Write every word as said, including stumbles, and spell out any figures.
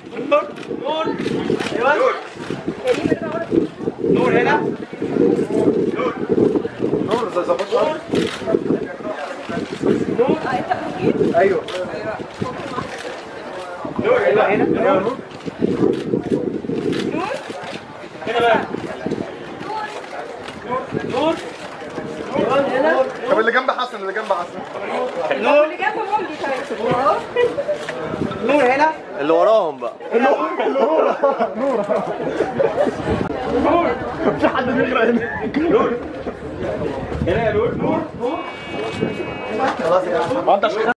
نور نور ايوه نور نور هنا نور نور زي ظبط نور نور ايوه نور هنا هنا نور نور هنا بقى نور نور هنا. طب اللي جنب حسن اللي جنب حسن نور اللي جنب مامتي. طيب نور هنا اللي وراهم بقى. نور نور نور نور في حد بيقرا هنا. نور هنا يا نور نور نور. خلاص يا